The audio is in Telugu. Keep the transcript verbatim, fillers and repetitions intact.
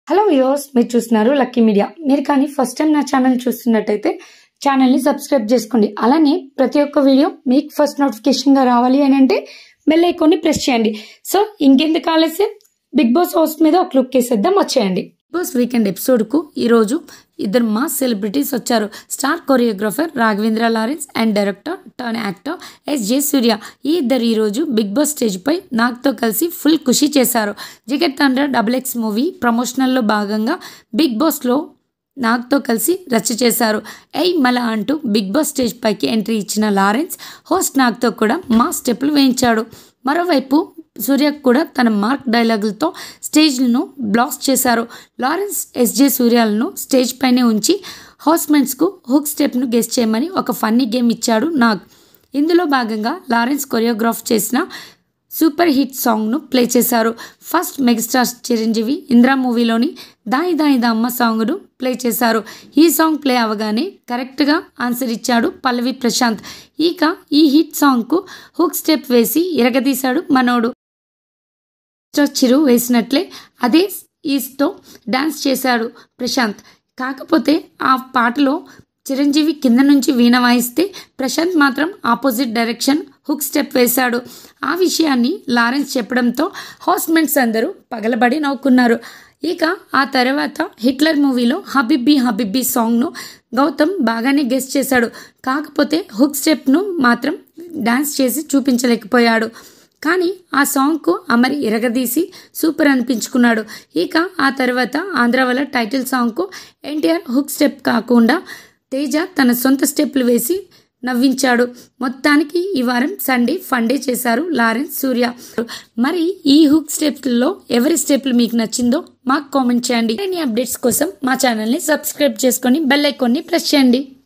హలో వ్యూవర్స్, మీరు చూస్తున్నారు లక్కీ మీడియా. మీరు కానీ ఫస్ట్ టైం నా ఛానల్ చూస్తున్నట్టయితే ఛానల్ని సబ్స్క్రైబ్ చేసుకోండి. అలానే ప్రతి ఒక్క వీడియో మీకు ఫస్ట్ నోటిఫికేషన్గా రావాలి అని అంటే బెల్ ఐకాన్ని ప్రెస్ చేయండి. సో ఇంకెందుకు ఆలస్యం, బిగ్ బాస్ హౌస్ మీద ఒక లుక్ వేసేద్దాం, వచ్చేయండి. బిగ్ బాస్ వీకెండ్ ఎపిసోడ్కు ఈరోజు ఇద్దరు మాస్ సెలబ్రిటీస్ వచ్చారు. Star choreographer Raghavendra Lawrence and director turn actor S J Surya. ఈ ఇద్దరు ఈరోజు బిగ్ బాస్ స్టేజ్పై నాగ్తో కలిసి ఫుల్ ఖుషి చేశారు. Jigarthanda double X movie ప్రమోషనల్లో భాగంగా బిగ్ బాస్లో నాగ్తో కలిసి రచ్చ చేశారు. ఎయ్ మల అంటూ బిగ్ బాస్ స్టేజ్ పైకి ఎంట్రీ ఇచ్చిన లారెన్స్ హోస్ట్ నాగ్తో కూడా మా స్టెప్పులు వేయించాడు. మరోవైపు సూర్య కూడా తన మార్క్ డైలాగులతో స్టేజ్లను బ్లాస్ట్ చేశారు. లారెన్స్ ఎస్జే సూర్యాలను స్టేజ్ పైనే ఉంచి హౌస్మెంట్స్కు హుక్ స్టెప్ను గెస్ చేయమని ఒక ఫన్నీ గేమ్ ఇచ్చాడు నాగ్. ఇందులో భాగంగా లారెన్స్ కొరియోగ్రాఫ్ చేసిన సూపర్ హిట్ సాంగ్ను ప్లే చేశారు. ఫస్ట్ మెగాస్టార్ చిరంజీవి ఇంద్రా మూవీలోని దాయి దాయి దమ్మ సాంగ్ను ప్లే చేశారు. ఈ సాంగ్ ప్లే అవగానే కరెక్ట్గా ఆన్సర్ ఇచ్చాడు పల్లవి ప్రశాంత్. ఇక ఈ హిట్ సాంగ్కు హుక్ స్టెప్ వేసి ఇరగదీశాడు మనోడు. చిరు వేసినట్లే అదే ఈస్తో డాన్స్ చేశాడు ప్రశాంత్. కాకపోతే ఆ పాటలో చిరంజీవి కింద నుంచి వీణ వాయిస్తే ప్రశాంత్ మాత్రం ఆపోజిట్ డైరెక్షన్ హుక్ స్టెప్ వేశాడు. ఆ విషయాన్ని లారెన్స్ చెప్పడంతో హౌస్మెంట్స్ అందరూ పగలబడి నవ్వుకున్నారు. ఇక ఆ తర్వాత హిట్లర్ మూవీలో హబీబీ హబీబీ సాంగ్ను గౌతమ్ బాగానే గెస్ చేశాడు. కాకపోతే హుక్ స్టెప్ను మాత్రం డాన్స్ చేసి చూపించలేకపోయాడు. కానీ ఆ సాంగ్కు అమరి ఇరగదీసి సూపర్ అనిపించుకున్నాడు. ఇక ఆ తర్వాత ఆంధ్రావళ టైటిల్ సాంగ్కు ఎన్టీఆర్ హుక్ స్టెప్ కాకుండా తేజ తన సొంత స్టెప్లు వేసి నవ్వించాడు. మొత్తానికి ఈ వారం సండే ఫండే చేశారు లారెన్స్ సూర్య. మరి ఈ హుక్ స్టెప్లలో ఎవరి స్టెప్లు మీకు నచ్చిందో మాకు కామెంట్ చేయండి. అప్డేట్స్ కోసం మా ఛానల్ని సబ్స్క్రైబ్ చేసుకొని బెల్ ఐకాన్ని ప్రెస్ చేయండి.